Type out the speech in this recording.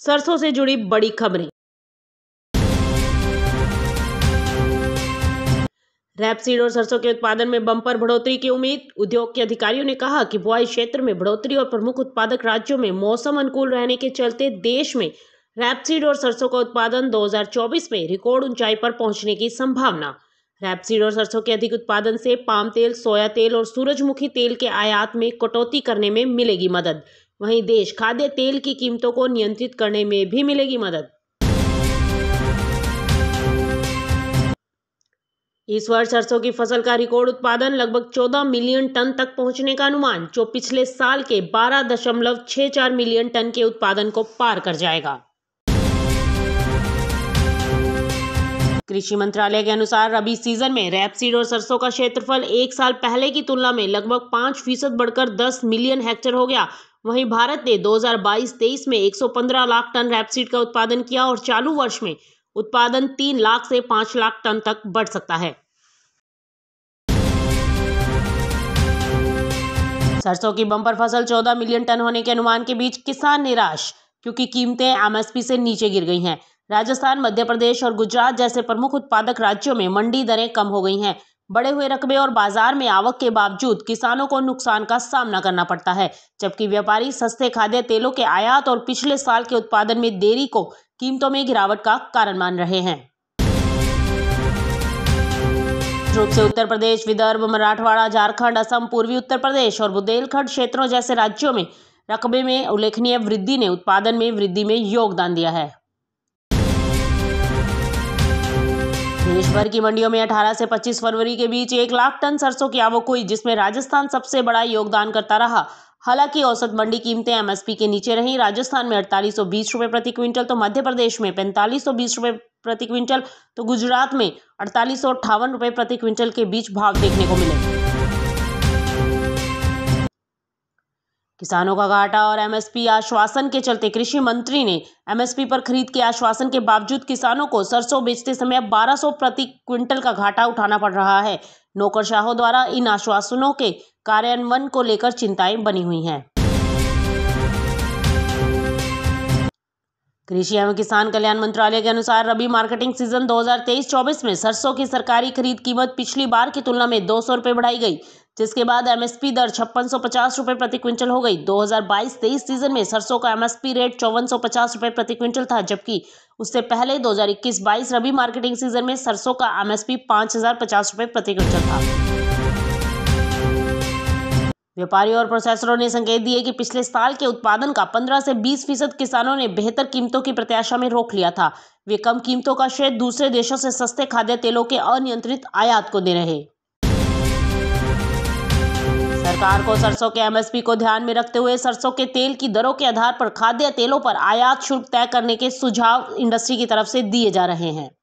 सरसों से जुड़ी बड़ी खबरें। रैपसीड और सरसों के उत्पादन में बम्पर बढ़ोतरी की उम्मीद। उद्योग के अधिकारियों ने कहा कि बुआई क्षेत्र में बढ़ोतरी और प्रमुख उत्पादक राज्यों में मौसम अनुकूल रहने के चलते देश में रैपसीड और सरसों का उत्पादन 2024 में रिकॉर्ड ऊंचाई पर पहुंचने की संभावना। रैपसीड और सरसों के अधिक उत्पादन से पाम तेल, सोया तेल और सूरजमुखी तेल के आयात में कटौती करने में मिलेगी मदद। वहीं देश खाद्य तेल की कीमतों को नियंत्रित करने में भी मिलेगी मदद। इस वर्ष सरसों की फसल का रिकॉर्ड उत्पादन लगभग 14 मिलियन टन तक पहुंचने का अनुमान, जो पिछले साल के 12.64 मिलियन टन के उत्पादन को पार कर जाएगा। कृषि मंत्रालय के अनुसार रबी सीजन में रैपसीड और सरसों का क्षेत्रफल एक साल पहले की तुलना में लगभग 5% बढ़कर 10 मिलियन हेक्टेयर हो गया। वहीं भारत ने 2022-23 में 115 लाख टन रैपसीड का उत्पादन किया और चालू वर्ष में उत्पादन 3 लाख से 5 लाख टन तक बढ़ सकता है। सरसों की बम्पर फसल 14 मिलियन टन होने के अनुमान के बीच किसान निराश, क्योंकि कीमतें एमएसपी से नीचे गिर गई हैं। राजस्थान, मध्य प्रदेश और गुजरात जैसे प्रमुख उत्पादक राज्यों में मंडी दरें कम हो गई हैं। बढ़े हुए रकबे और बाजार में आवक के बावजूद किसानों को नुकसान का सामना करना पड़ता है, जबकि व्यापारी सस्ते खाद्य तेलों के आयात और पिछले साल के उत्पादन में देरी को कीमतों में गिरावट का कारण मान रहे हैं। रूप से उत्तर प्रदेश, विदर्भ, मराठवाड़ा, झारखंड, असम, पूर्वी उत्तर प्रदेश और बुंदेलखंड क्षेत्रों जैसे राज्यों में रकबे में उल्लेखनीय वृद्धि ने उत्पादन में वृद्धि में योगदान दिया है। देश भर की मंडियों में 18 से 25 फरवरी के बीच 1 लाख टन सरसों की आवक हुई, जिसमें राजस्थान सबसे बड़ा योगदान करता रहा। हालांकि औसत मंडी कीमतें एमएसपी के नीचे रहीं। राजस्थान में 4820 रुपये प्रति क्विंटल तो मध्य प्रदेश में 4520 रुपये प्रति क्विंटल तो गुजरात में 4858 रुपये प्रति क्विंटल के बीच भाव देखने को मिले। किसानों का घाटा और एमएसपी आश्वासन के चलते कृषि मंत्री ने एमएसपी पर खरीद के आश्वासन के बावजूद किसानों को सरसों बेचते समय 1200 प्रति क्विंटल का घाटा उठाना पड़ रहा है। नौकरशाहों द्वारा इन आश्वासनों के कार्यान्वयन को लेकर चिंताएं बनी हुई हैं। कृषि एवं किसान कल्याण मंत्रालय के अनुसार रबी मार्केटिंग सीजन 2023-24 में सरसों की सरकारी खरीद कीमत पिछली बार की तुलना में 200 रुपये बढ़ाई गई, जिसके बाद एमएसपी दर 5650 रुपये प्रति क्विंटल हो गई। 2022-23 सीजन में सरसों का एमएसपी रेट 5450 रुपये प्रति क्विंटल था, जबकि उससे पहले 2021-22 रबी मार्केटिंग सीजन में सरसों का एमएसपी 5050 रुपये प्रति क्विंटल था। व्यापारियों और प्रोसेसरों ने संकेत दिए कि पिछले साल के उत्पादन का 15 से 20% किसानों ने बेहतर कीमतों की प्रत्याशा में रोक लिया था। वे कम कीमतों का श्रेय दूसरे देशों से सस्ते खाद्य तेलों के अनियंत्रित आयात को दे रहे। सरकार को सरसों के एमएसपी को ध्यान में रखते हुए सरसों के तेल की दरों के आधार पर खाद्य तेलों पर आयात शुल्क तय करने के सुझाव इंडस्ट्री की तरफ से दिए जा रहे हैं।